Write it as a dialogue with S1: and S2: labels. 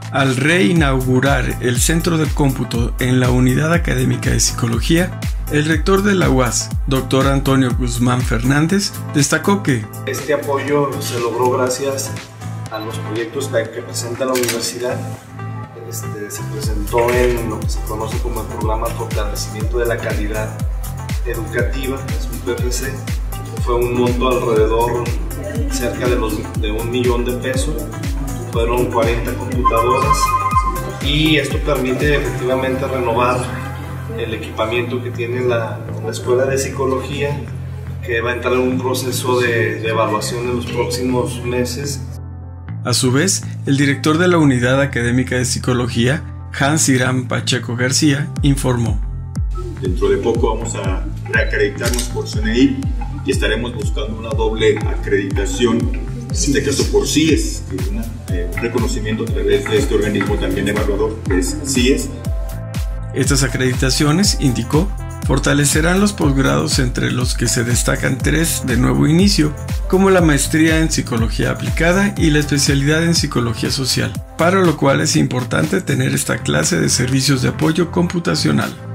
S1: Al reinaugurar el Centro de Cómputo en la Unidad Académica de Psicología, el rector de la UAS, Dr. Antonio Guzmán Fernández, destacó que
S2: este apoyo se logró gracias a los proyectos que presenta la universidad. Se presentó en lo que se conoce como el Programa de Fortalecimiento de la Calidad Educativa, es un PFC. Fue un monto alrededor cerca de $1 millón. Fueron 40 computadoras y esto permite efectivamente renovar el equipamiento que tiene la Escuela de Psicología, que va a entrar en un proceso de evaluación en los próximos meses.
S1: A su vez, el director de la Unidad Académica de Psicología, Hans Irán Pacheco García, informó:
S3: dentro de poco vamos a reacreditarnos por CNI y estaremos buscando una doble acreditación, en este caso por CIES, que es un reconocimiento a través de este organismo también evaluador, que es CIES.
S1: Estas acreditaciones, indicó, fortalecerán los posgrados, entre los que se destacan 3 de nuevo inicio, como la maestría en Psicología Aplicada y la especialidad en Psicología Social, para lo cual es importante tener esta clase de servicios de apoyo computacional.